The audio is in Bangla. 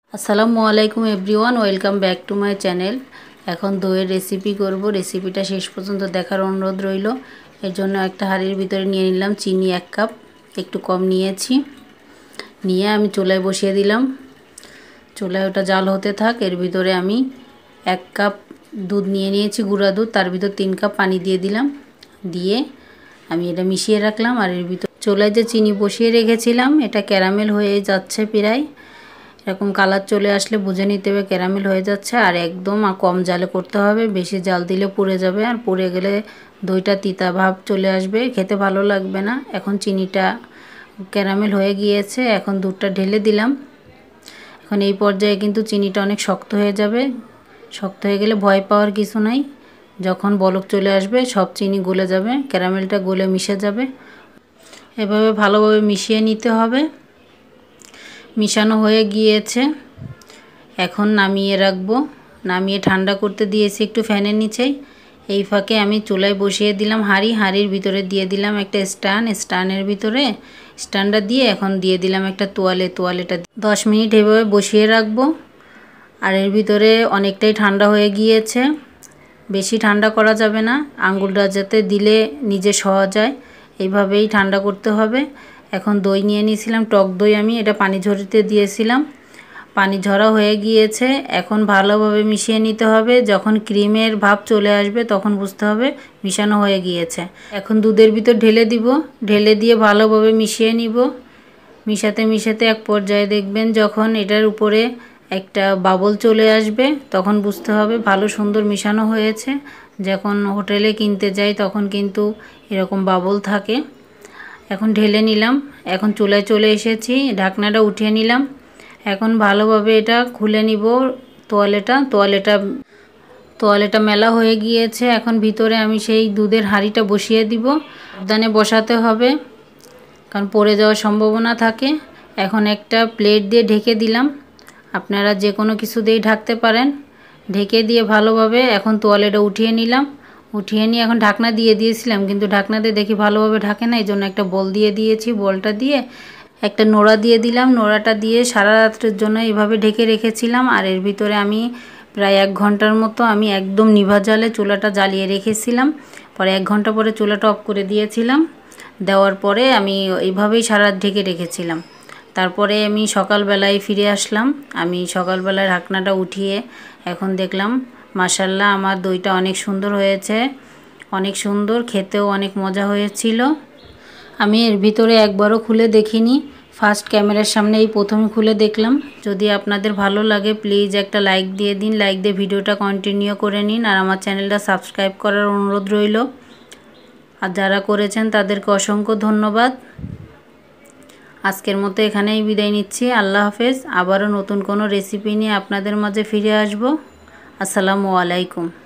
আসসালামু আলাইকুম everyone, welcome back to my channel. এখন দইয়ের রেসিপি করব। রেসিপিটা শেষ পর্যন্ত দেখার অনুরোধ রইল। এর জন্য একটা হাঁড়ির ভিতরে নিয়ে নিলাম চিনি 1 কাপ, একটু কম নিয়েছি। নিয়ে আমি চুলায় বসিয়ে দিলাম। চুলায় ওটা জাল হতে থাক। এর ভিতরে আমি 1 কাপ দুধ নিয়ে নিয়েছি, গুঁড়া দুধ। তার ভিতর 3 কাপ পানি দিয়ে দিলাম। দিয়ে আমি এটা মিশিয়ে রাখলাম। আর এর ভিতর চুলায় যে চিনি বসিয়ে রেখেছিলাম, এটা ক্যারামেল হয়ে যাচ্ছে প্রায়। এরকম কালার চলে আসলে বুঝে নিতে হবে ক্যারামেল হয়ে যাচ্ছে। আর একদম কম জালে করতে হবে, বেশি জাল দিলে পুড়ে যাবে। আর পুড়ে গেলে দইটা তিতা ভাব চলে আসবে, খেতে ভালো লাগবে না। এখন চিনিটা ক্যারামেল হয়ে গিয়েছে, এখন দুধটা ঢেলে দিলাম। এখন এই পর্যায়ে কিন্তু চিনিটা অনেক শক্ত হয়ে যাবে। শক্ত হয়ে গেলে ভয় পাওয়ার কিছু নাই। যখন বলক চলে আসবে সব চিনি গলে যাবে, ক্যারামেলটা গলে মিশে যাবে। এভাবে ভালোভাবে মিশিয়ে নিতে হবে। মিশানো হয়ে গিয়েছে, এখন নামিয়ে রাখবো। নামিয়ে ঠান্ডা করতে দিয়েছি একটু ফ্যানের নিচেই। এই ফাঁকে আমি চুলায় বসিয়ে দিলাম হাঁড়ির ভিতরে দিয়ে দিলাম একটা স্ট্যান্ডের ভিতরে স্ট্যান্ডটা দিয়ে এখন দিয়ে দিলাম একটা তোয়ালেটা 10 মিনিট এভাবে বসিয়ে রাখবো। আর এর ভিতরে অনেকটাই ঠান্ডা হয়ে গিয়েছে, বেশি ঠান্ডা করা যাবে না, আঙুলটা যাতে দিলে নিজে সওয়া যায়, এইভাবেই ঠান্ডা করতে হবে। এখন দই নিয়ে নিয়েছিলাম, টক দই, আমি এটা পানি ঝরতে দিয়েছিলাম। পানি ঝরা হয়ে গিয়েছে, এখন ভালোভাবে মিশিয়ে নিতে হবে। যখন ক্রিমের ভাব চলে আসবে তখন বুঝতে হবে মিশানো হয়ে গিয়েছে। এখন দুধের ভিতর ঢেলে দিব, ঢেলে দিয়ে ভালোভাবে মিশিয়ে নিব। মিশাতে মিশাতে এক পর্যায়ে দেখবেন যখন এটার উপরে একটা বাবল চলে আসবে তখন বুঝতে হবে ভালো সুন্দর মিশানো হয়েছে। যখন হোটেলে কিনতে যাই তখন কিন্তু এরকম বাবল থাকে। এখন ঢেলে নিলাম, এখন চুলায় চলে এসেছি, ঢাকনাটা উঠিয়ে নিলাম। এখন ভালোভাবে এটা খুলে নিব। তোয়ালেটা মেলা হয়ে গিয়েছে। এখন ভিতরে আমি সেই দুধের হাঁড়িটা বসিয়ে দিব। সাবধানে বসাতে হবে কারণ পড়ে যাওয়ার সম্ভাবনা থাকে। এখন একটা প্লেট দিয়ে ঢেকে দিলাম, আপনারা যে কোনো কিছু দিয়েই ঢাকতে পারেন। ঢেকে দিয়ে ভালোভাবে এখন তোয়ালেটা উঠিয়ে নিলাম। উঠিয়ে নিয়ে এখন ঢাকনা দিয়ে দিয়েছিলাম, কিন্তু ঢাকনা দিয়ে দেখি ভালোভাবে ঢাকে না, এই জন্য একটা বল দিয়ে দিয়েছি। বলটা দিয়ে একটা নোড়া দিয়ে দিলাম। নোড়াটা দিয়ে সারা রাতের জন্য এইভাবে ঢেকে রেখেছিলাম। আর এর ভিতরে আমি প্রায় 1 ঘন্টার মতো আমি একদম নিভা জালে চুলাটা জ্বালিয়ে রেখেছিলাম। পরে 1 ঘন্টা পরে চুলাটা অফ করে দিয়েছিলাম। দেওয়ার পরে আমি এইভাবেই সারা রাত ঢেকে রেখেছিলাম। তারপরে আমি সকালবেলায় ফিরে আসলাম। আমি সকালবেলায় ঢাকনাটা উঠিয়ে এখন দেখলাম মাশাআল্লাহ আমার দইটা অনেক সুন্দর হয়েছে, অনেক সুন্দর, খেতেও অনেক মজা হয়েছিল। আমি এর ভিতরে একবারও খুলে দেখিনি, ফার্স্ট ক্যামেরার সামনে এই প্রথমে খুলে দেখলাম। যদি আপনাদের ভালো লাগে প্লিজ একটা লাইক দিয়ে দিন, লাইক দিয়ে ভিডিওটা কন্টিনিউ করে নিন। আর আমার চ্যানেলটা সাবস্ক্রাইব করার অনুরোধ রইল। আর যারা করেছেন তাদেরকে অসংখ্য ধন্যবাদ। আজকের মতো এখানেই বিদায় নিচ্ছি। আল্লাহ হাফেজ। আবারও নতুন কোনো রেসিপি নিয়ে আপনাদের মাঝে ফিরে আসব। আসসালামু আলাইকুম।